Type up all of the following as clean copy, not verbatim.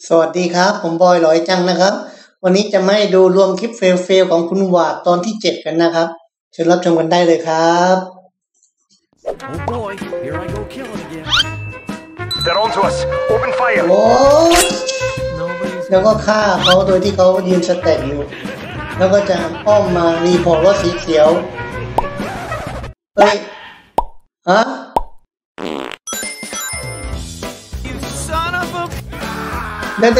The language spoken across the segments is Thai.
สวัสดีครับผมบอยหลอยจังนะครับวันนี้จะไม่ดูรวมคลิปเฟลของคุณวาดตอนที่7กันนะครับเชิญรับชมกันได้เลยครับ Oh boy, here I go killing again. They're on to us. Open fire. โอ้แล้วก็ฆ่าเขาโดยที่เขายืนสแต็กอยู่แล้วก็จะอ้อมมารีพอร์ตว่าสีเขียวเฮ้ยฮะเดี๋ยว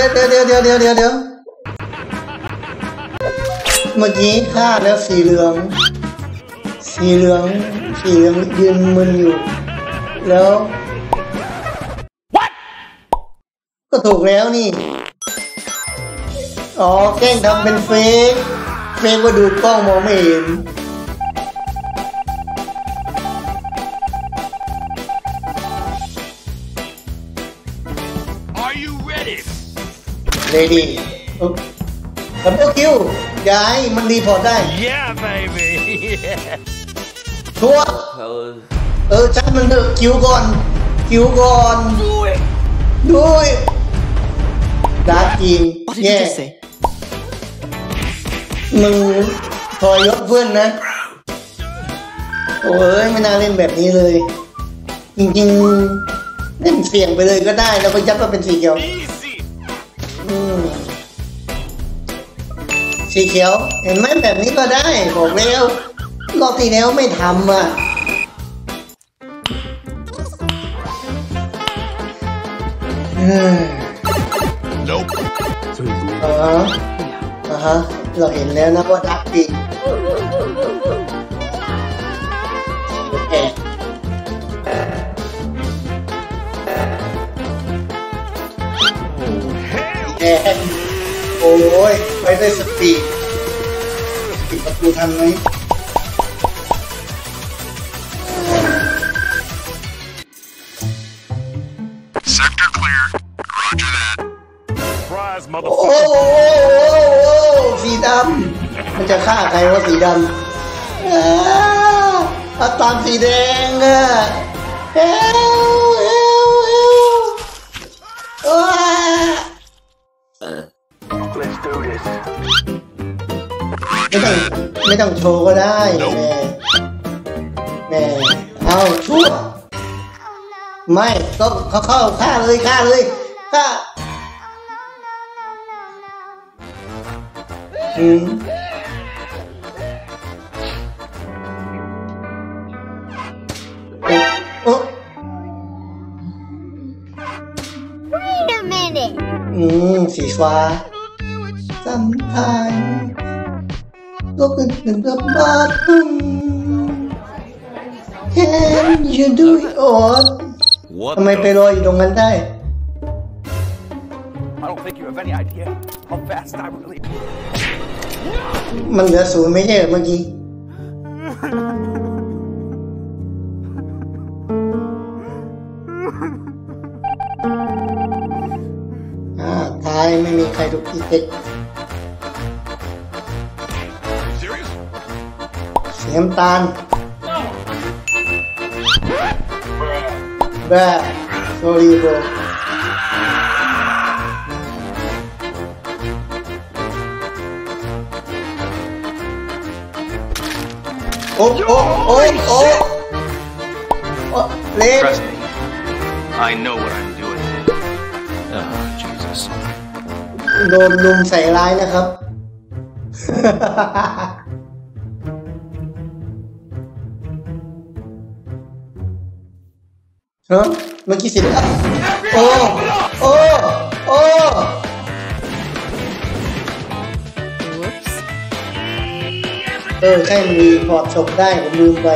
เมื่อกี้ฆ่าแล้วสีเหลืองยืนมึนอยู่แล้วก็ถูกแล้วนี่อ๋อแกล้งทำเป็นเฟกว่าดูกล้องมองไม่เห็นเลดี้ดับเบิลคิวย้ายมันรีพอร์ตได้ Yeah, baby. ชัวชัดมันเถอะคิวก่อนด้วยดาร์กจริงแย่มึงทอยยศเพื่อนนะโอ้ยไม่น่าเล่นแบบนี้เลยจริงๆเล่นเสี่ยงไปเลยก็ได้แล้วก็ยัดมาเป็นสีเขียวสีเขียวเห็นไหมแบบนี้ก็ได้บอกแล้วรอบที่แล้วไม่ทำอ่ะเราเห็นแล้วนะว่าดักจริงโอ้ยไปได้สปีดปิดประตูทันไหม Sector clear. Roger that. Surprise, โอ้สีดำมันจะฆ่าใครว่าสีดำเอาตามสีแดงอ่ะ Let's do this. ไม่ต้องโชว์ก็ได้แม่เอาชั่วไม่ก็เข้าฆ่าเลยฆ่า Wait a minute. สีฟ้าSometimes look at the bottom. Can you do it all? ทำไมไปรออยู่ตรงนั้นได้ I don't think you have any idea how fast I really. มันเหลือ0ไม่ใช่เหรอเมื่อกี้ท้ายไม่มีใครถูกอีเต็กเสียมตาลแบบโซลีโบโอ้เล่น Trust me, I know what I'm doing. Oh, Jesus. โดนลุมใส่ร้ายนะครับเมื่อกี้สิโอ้ใช่มีพอร์ตฉกได้ผมลืมไป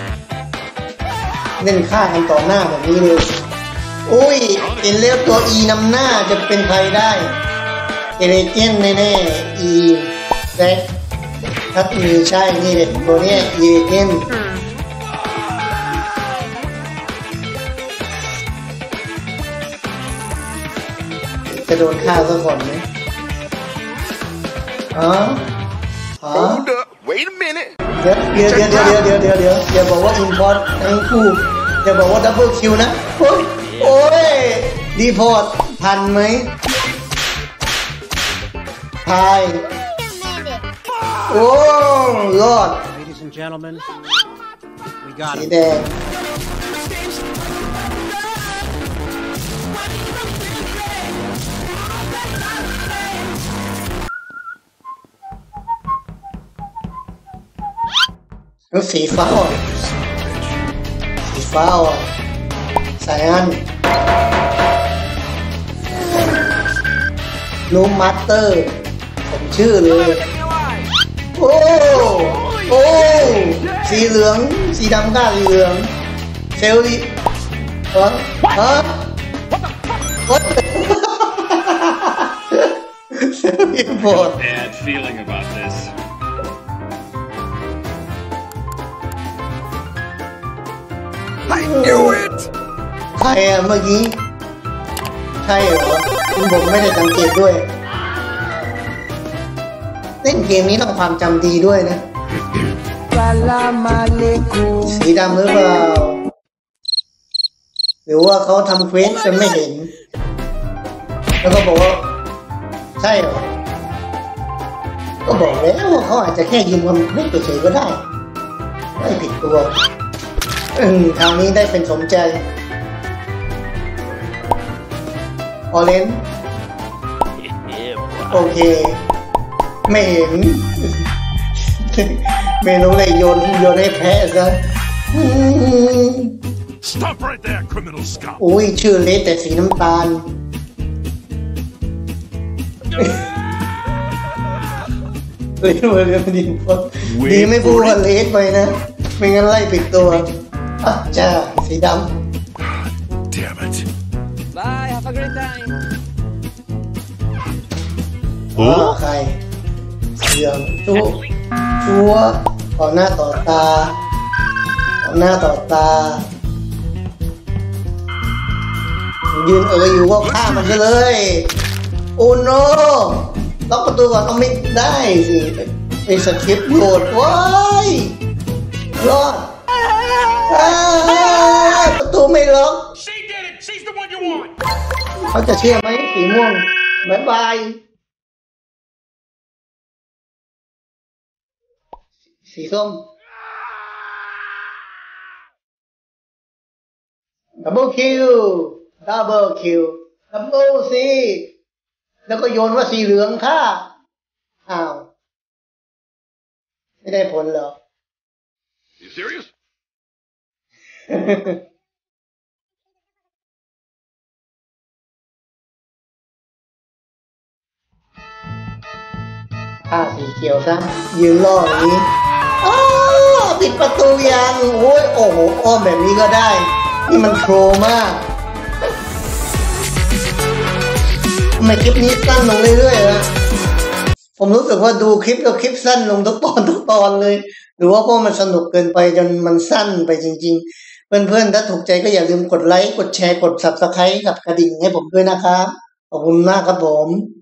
เล่นฆ่ากันต่อหน้าแบบนี้เลยอุ้ยเห็นแล้วตัว E นำหน้าจะเป็นใครได้เอเลเจนแน่ๆ E แซกถ้ามีใช่นี่เลยตัวนี้เอเลเจนจะโดนฆ่าซะก่อนไหม Hold up. Wait a minute. เดี๋ยวอย่าบอกว่าอินพอร์ตทั้งคู่อย่าบอกว่าดับเบิลคิวนะโอ้ยรีพอร์ตทันไหมทาย Wait a minute. โอ้รอด Ladies and gentlemen, we got สี him. แดงแล้วสีฟ้าอ่อนสีฟ้าอ่อนสายอันลูมมาสเตอร์ผมชื่อเลยโอ้โอ้สีเหลืองสีดำก้าสีเหลืองเซลลี่ฮะWhatเซลลี่บอด Bad feeling about this. I knew it! ใครอะเมื่อกี้ใช่เหรอคุณผมไม่ได้สังเกตด้วยเล่นเกมนี้ต้องความจำดีด้วยนะสีดำหรือเปล่าหรือว่าเขาทำเควสจนไม่เห็นแล้วก็บอกว่าใช่เหรอก็บอกแล้วว่าเขาอาจจะแค่ยืมความไม่เฉยๆก็ได้ไม่ผิดตัวทางนี้ได้เป็นสมใจออเรนจ์โอเคไม่เห็น ไม่รู้เลยโยนให้แพ้ซะ Stop right there, criminal scum! อุ้ยชื่อเลสแต่สีน้ำตาล เลสมาเรียนดีดีไม่พูดว่าเลสไปนะไม่งั้นไล่ปิดตัวอ่ะจ้าสีดำ Damn it. Bye, have a great time. ใครเสียงชัวต่อหน้าต่อตายืนอยู่ก็ฆ่ามันซะเลยโอ้โนล็อกประตูก่อนเอาไม่ได้สิไปสคริปต์โหลดว้ายรอดประตูไม่ล็อก She did it! She's the one you want! เขาจะเชื่อไหมสีม่วงบ๊ายบายสีส้มดับเบิลคิวสิแล้วก็โยนว่าสีเหลืองค่ะอ้าวไม่ได้ผลเหรอ You serious? ผ้าสีเขียวซะยืนล่ออย่างนี้อ้าวปิดประตูยังโอ้ยโอ้โหอ้อมแบบนี้ก็ได้นี่มันโครมากทำไมคลิปนี้สั้นลงเรื่อยๆนะผมรู้สึกว่าดูคลิปแล้วคลิปสั้นลงทุกตอนเลยหรือว่าเพราะมันสนุกเกินไปจนมันสั้นไปจริงๆเพื่อนๆถ้าถูกใจก็อย่าลืมกดไลค์กดแชร์กด Subscribe กับกระดิ่งให้ผมด้วยนะครับขอบคุณมากครับผม